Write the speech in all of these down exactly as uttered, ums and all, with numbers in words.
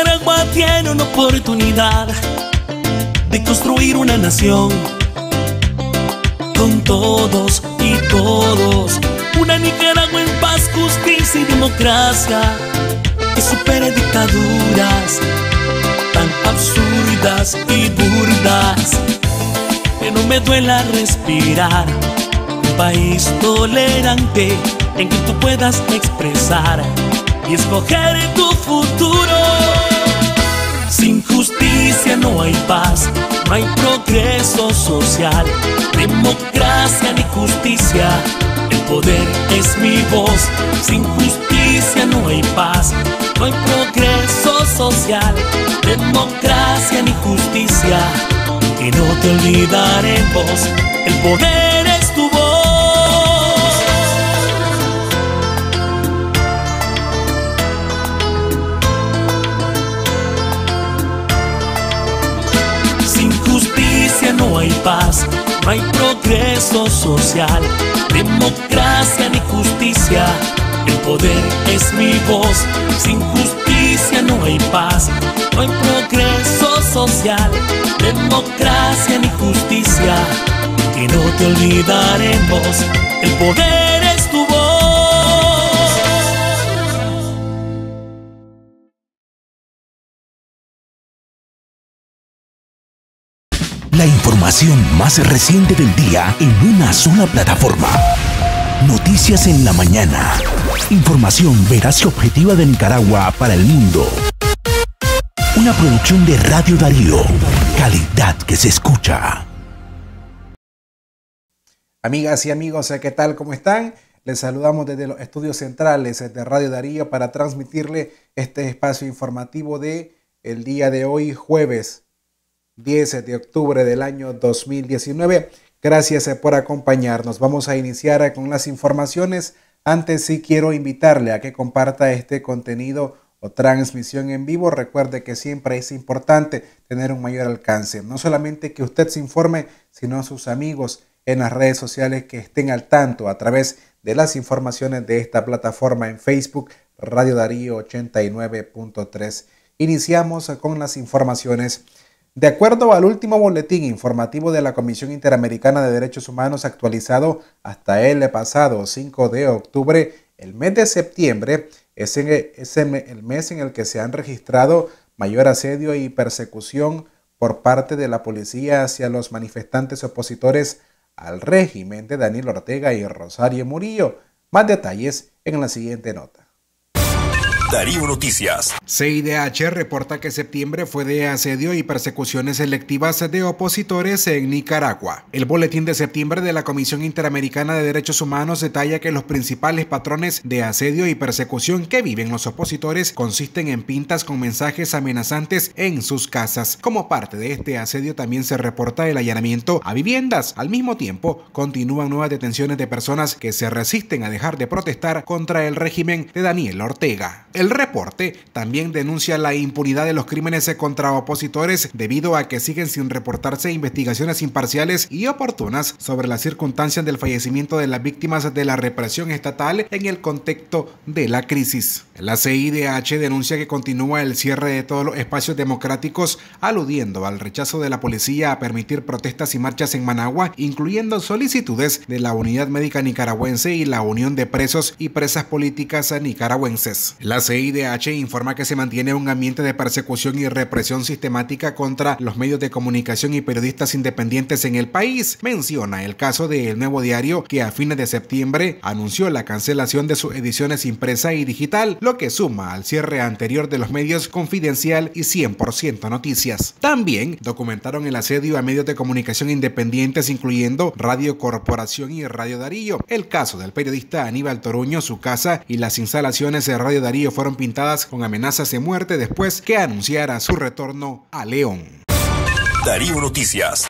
Nicaragua tiene una oportunidad de construir una nación con todos y todos. Una Nicaragua en paz, justicia y democracia, que supere dictaduras tan absurdas y burdas. Que no me duela respirar. Un país tolerante en que tú puedas expresar y escoger tu futuro. Sin justicia no hay paz, no hay progreso social, democracia ni justicia. El poder es mi voz. Sin justicia no hay paz, no hay progreso social, democracia ni justicia. Y no te olvidaremos, el poder es tu voz. Sin justicia no hay paz, no hay progreso social, democracia ni justicia. El poder es mi voz. Sin justicia no hay paz, no hay progreso social, democracia ni justicia. Y no te olvidaremos, el poder es tu voz. La información más reciente del día en una sola plataforma. Noticias en la mañana. Información veraz y objetiva de Nicaragua para el mundo. Una producción de Radio Darío. Calidad que se escucha. Amigas y amigos, ¿qué tal? ¿Cómo están? Les saludamos desde los estudios centrales de Radio Darío para transmitirle este espacio informativo de el día de hoy, jueves diez de octubre del año dos mil diecinueve. Gracias por acompañarnos. Vamos a iniciar con las informaciones. Antes sí quiero invitarle a que comparta este contenido o transmisión en vivo. Recuerde que siempre es importante tener un mayor alcance. No solamente que usted se informe, sino a sus amigos en las redes sociales que estén al tanto a través de las informaciones de esta plataforma en Facebook, Radio Darío ochenta y nueve punto tres. Iniciamos con las informaciones. De acuerdo al último boletín informativo de la Comisión Interamericana de Derechos Humanos actualizado hasta el pasado cinco de octubre, el mes de septiembre es, en el, es el mes en el que se han registrado mayor asedio y persecución por parte de la policía hacia los manifestantes opositores al régimen de Daniel Ortega y Rosario Murillo. Más detalles en la siguiente nota. Darío Noticias. C I D H reporta que septiembre fue de asedio y persecuciones selectivas de opositores en Nicaragua. El boletín de septiembre de la Comisión Interamericana de Derechos Humanos detalla que los principales patrones de asedio y persecución que viven los opositores consisten en pintas con mensajes amenazantes en sus casas. Como parte de este asedio también se reporta el allanamiento a viviendas. Al mismo tiempo, continúan nuevas detenciones de personas que se resisten a dejar de protestar contra el régimen de Daniel Ortega. El reporte también denuncia la impunidad de los crímenes contra opositores debido a que siguen sin reportarse investigaciones imparciales y oportunas sobre las circunstancias del fallecimiento de las víctimas de la represión estatal en el contexto de la crisis. La C I D H denuncia que continúa el cierre de todos los espacios democráticos, aludiendo al rechazo de la policía a permitir protestas y marchas en Managua, incluyendo solicitudes de la Unidad Médica Nicaragüense y la Unión de Presos y Presas Políticas Nicaragüenses. La C I D H informa que se mantiene un ambiente de persecución y represión sistemática contra los medios de comunicación y periodistas independientes en el país. Menciona el caso de El Nuevo Diario, que a fines de septiembre anunció la cancelación de sus ediciones impresa y digital, lo que suma al cierre anterior de los medios Confidencial y cien por ciento Noticias. También documentaron el asedio a medios de comunicación independientes, incluyendo Radio Corporación y Radio Darío. El caso del periodista Aníbal Toruño, su casa y las instalaciones de Radio Darío fueron pintadas con amenazas de muerte después que anunciara su retorno a León. Darío Noticias.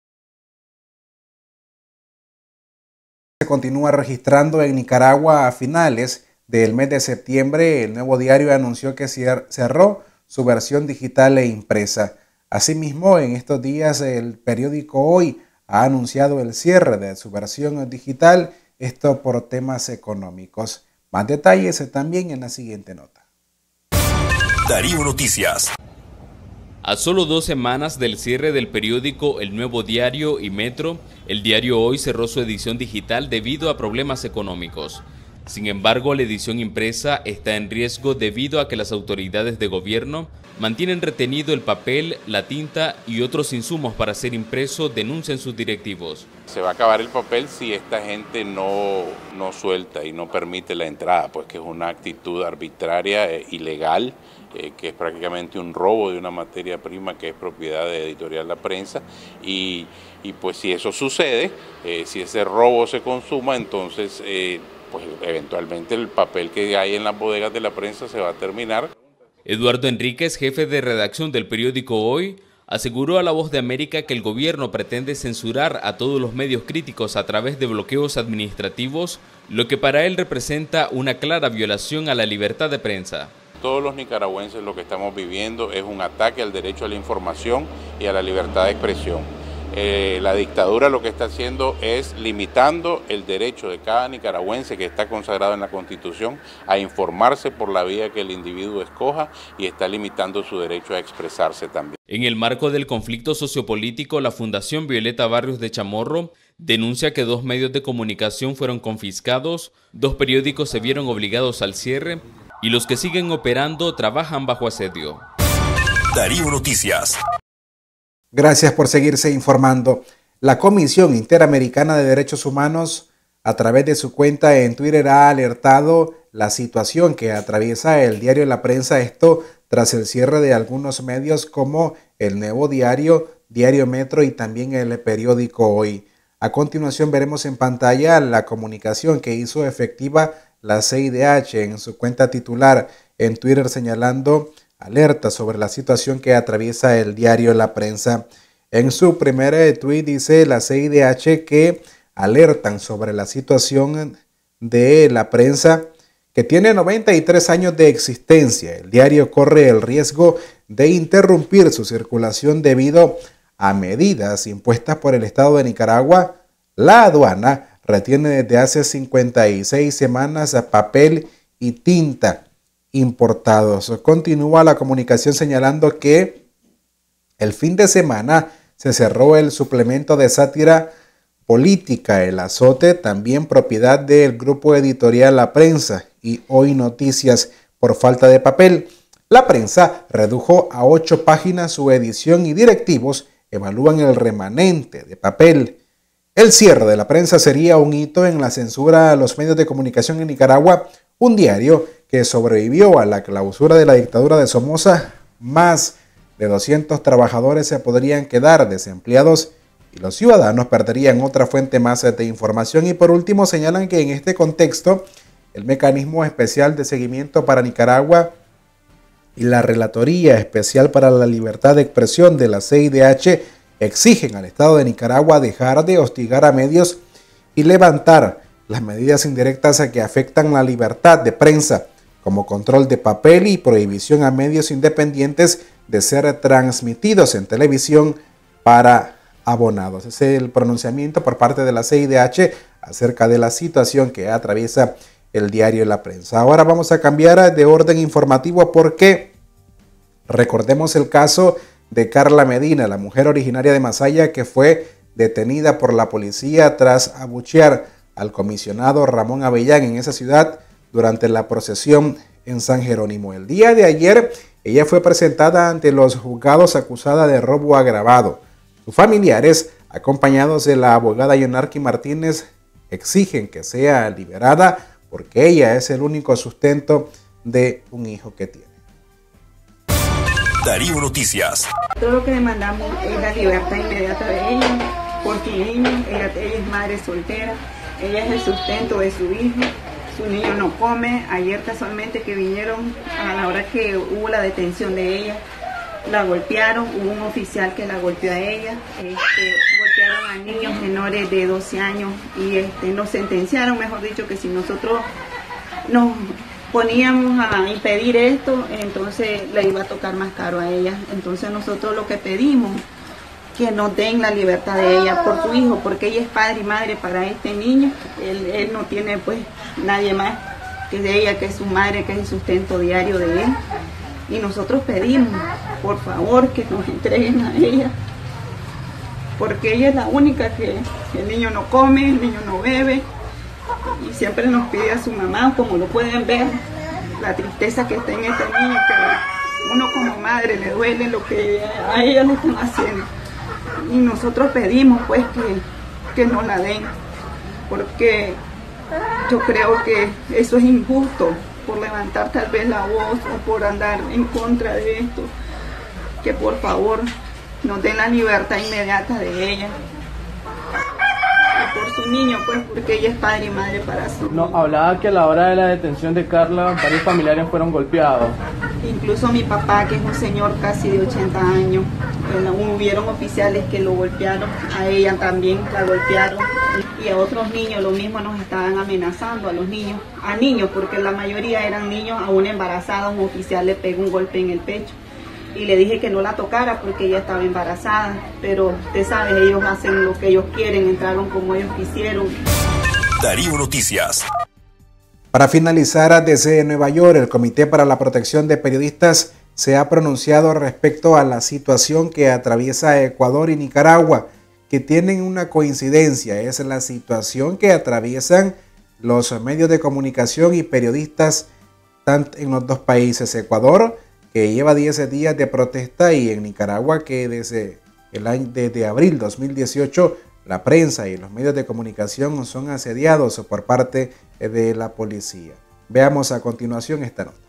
Se continúa registrando en Nicaragua a finales del mes de septiembre. El Nuevo Diario anunció que cerró su versión digital e impresa. Asimismo, en estos días el periódico Hoy ha anunciado el cierre de su versión digital, esto por temas económicos. Más detalles también en la siguiente nota. Darío Noticias. A solo dos semanas del cierre del periódico El Nuevo Diario y Metro, el diario Hoy cerró su edición digital debido a problemas económicos. Sin embargo, la edición impresa está en riesgo debido a que las autoridades de gobierno mantienen retenido el papel, la tinta y otros insumos para ser impreso, denuncian sus directivos. Se va a acabar el papel si esta gente no, no suelta y no permite la entrada, pues que es una actitud arbitraria e ilegal, eh, que es prácticamente un robo de una materia prima que es propiedad de Editorial La Prensa, y, y pues si eso sucede, eh, si ese robo se consuma, entonces eh, pues eventualmente el papel que hay en las bodegas de La Prensa se va a terminar. Eduardo Enríquez, jefe de redacción del periódico Hoy, aseguró a La Voz de América que el gobierno pretende censurar a todos los medios críticos a través de bloqueos administrativos, lo que para él representa una clara violación a la libertad de prensa. Todos los nicaragüenses lo que estamos viviendo es un ataque al derecho a la información y a la libertad de expresión. Eh, la dictadura lo que está haciendo es limitando el derecho de cada nicaragüense que está consagrado en la Constitución a informarse por la vía que el individuo escoja, y está limitando su derecho a expresarse también. En el marco del conflicto sociopolítico, la Fundación Violeta Barrios de Chamorro denuncia que dos medios de comunicación fueron confiscados, dos periódicos se vieron obligados al cierre y los que siguen operando trabajan bajo asedio. Darío Noticias. Gracias por seguirse informando. La Comisión Interamericana de Derechos Humanos, a través de su cuenta en Twitter, ha alertado la situación que atraviesa el diario La Prensa, esto tras el cierre de algunos medios como El Nuevo Diario, Diario Metro y también el periódico Hoy. A continuación veremos en pantalla la comunicación que hizo efectiva la C I D H en su cuenta titular en Twitter, señalando alerta sobre la situación que atraviesa el diario La Prensa. En su primer tuit dice la C I D H que alertan sobre la situación de La Prensa, que tiene noventa y tres años de existencia. El diario corre el riesgo de interrumpir su circulación debido a medidas impuestas por el Estado de Nicaragua. La aduana retiene desde hace cincuenta y seis semanas a papel y tinta importados. Continúa la comunicación señalando que el fin de semana se cerró el suplemento de sátira política El Azote, también propiedad del grupo editorial La Prensa, y Hoy Noticias por falta de papel. La Prensa redujo a ocho páginas su edición y directivos evalúan el remanente de papel. El cierre de La Prensa sería un hito en la censura a los medios de comunicación en Nicaragua, un diario que sobrevivió a la clausura de la dictadura de Somoza. Más de doscientos trabajadores se podrían quedar desempleados y los ciudadanos perderían otra fuente más de información. Y por último señalan que en este contexto el Mecanismo Especial de Seguimiento para Nicaragua y la Relatoría Especial para la Libertad de Expresión de la C I D H exigen al Estado de Nicaragua dejar de hostigar a medios y levantar las medidas indirectas que afectan la libertad de prensa, como control de papel y prohibición a medios independientes de ser transmitidos en televisión para abonados. Ese es el pronunciamiento por parte de la C I D H acerca de la situación que atraviesa el diario La Prensa. Ahora vamos a cambiar de orden informativo porque recordemos el caso de Carla Medina, la mujer originaria de Masaya que fue detenida por la policía tras abuchear al comisionado Ramón Avellán en esa ciudad durante la procesión en San Jerónimo. El día de ayer ella fue presentada ante los juzgados acusada de robo agravado. Sus familiares, acompañados de la abogada Yonarqui Martínez, exigen que sea liberada porque ella es el único sustento de un hijo que tiene. Darío Noticias. Todo lo que demandamos es la libertad inmediata de ella, por su niño. Ella, ella es madre soltera, ella es el sustento de su hijo, su niño no come. Ayer casualmente que vinieron, a la hora que hubo la detención de ella, la golpearon, hubo un oficial que la golpeó a ella, este, golpearon a niños menores de doce años y este, nos sentenciaron, mejor dicho, que si nosotros nos poníamos a impedir esto, entonces le iba a tocar más caro a ella. Entonces nosotros lo que pedimos, que nos den la libertad de ella por su hijo, porque ella es padre y madre para este niño. Él, él no tiene pues nadie más que de ella, que es su madre, que es el sustento diario de él. Y nosotros pedimos, por favor, que nos entreguen a ella, porque ella es la única que el niño no come, el niño no bebe, y siempre nos pide a su mamá, como lo pueden ver, la tristeza que está en este niño, que uno como madre le duele lo que a ella le están haciendo. Y nosotros pedimos pues que, que nos la den, porque yo creo que eso es injusto, por levantar tal vez la voz o por andar en contra de esto, que por favor nos den la libertad inmediata de ella. Y por su niño, pues, porque ella es padre y madre para su No, hablaba que a la hora de la detención de Carla, varios familiares fueron golpeados. Incluso mi papá, que es un señor casi de ochenta años, bueno, hubieron oficiales que lo golpearon, a ella también la golpearon, y a otros niños lo mismo, nos estaban amenazando a los niños, a niños, porque la mayoría eran niños. A una embarazada un oficial le pegó un golpe en el pecho y le dije que no la tocara porque ella estaba embarazada, pero usted sabe, ellos hacen lo que ellos quieren, entraron como ellos quisieron. Darío Noticias. Para finalizar, desde Nueva York, el Comité para la Protección de Periodistas se ha pronunciado respecto a la situación que atraviesa Ecuador y Nicaragua, que tienen una coincidencia, es la situación que atraviesan los medios de comunicación y periodistas tanto en los dos países. Ecuador, que lleva diez días de protesta, y en Nicaragua, que desde el año desde abril dos mil dieciocho la prensa y los medios de comunicación son asediados por parte de la policía. Veamos a continuación esta nota.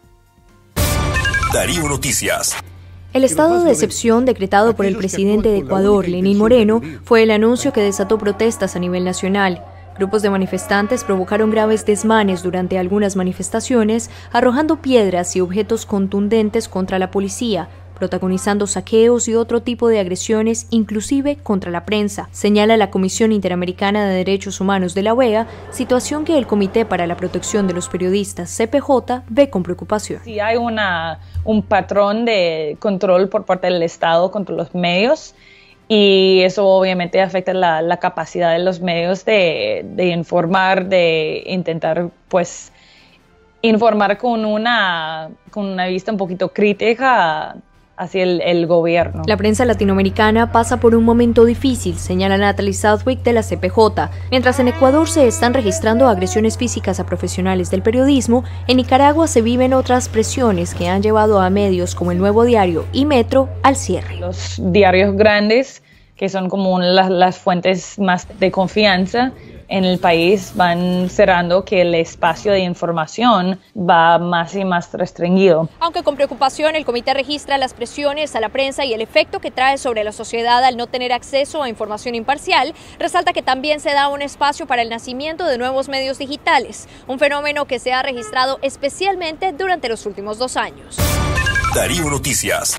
Darío Noticias. El estado de excepción decretado por el presidente de Ecuador, Lenín Moreno, fue el anuncio que desató protestas a nivel nacional. Grupos de manifestantes provocaron graves desmanes durante algunas manifestaciones, arrojando piedras y objetos contundentes contra la policía, protagonizando saqueos y otro tipo de agresiones, inclusive contra la prensa, señala la Comisión Interamericana de Derechos Humanos de la O E A, situación que el Comité para la Protección de los Periodistas, C P J, ve con preocupación. Sí hay una, un patrón de control por parte del Estado contra los medios, y eso obviamente afecta la, la capacidad de los medios de, de informar, de intentar pues informar con una, con una vista un poquito crítica hacia el, el gobierno. La prensa latinoamericana pasa por un momento difícil, señala Natalie Southwick de la C P J. Mientras en Ecuador se están registrando agresiones físicas a profesionales del periodismo, en Nicaragua se viven otras presiones que han llevado a medios como El Nuevo Diario y Metro al cierre. Los diarios grandes, que son como las, las fuentes más de confianza en el país, van cerrando, que el espacio de información va más y más restringido. Aunque con preocupación, el comité registra las presiones a la prensa y el efecto que trae sobre la sociedad al no tener acceso a información imparcial, resalta que también se da un espacio para el nacimiento de nuevos medios digitales, un fenómeno que se ha registrado especialmente durante los últimos dos años. Darío Noticias.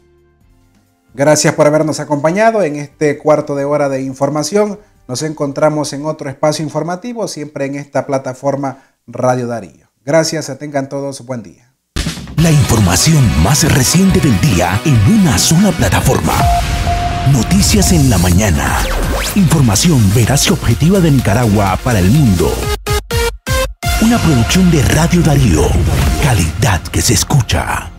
Gracias por habernos acompañado en este cuarto de hora de información. Nos encontramos en otro espacio informativo, siempre en esta plataforma Radio Darío. Gracias, tengan todos buen día. La información más reciente del día en una sola plataforma. Noticias en la mañana. Información veraz y objetiva de Nicaragua para el mundo. Una producción de Radio Darío. Calidad que se escucha.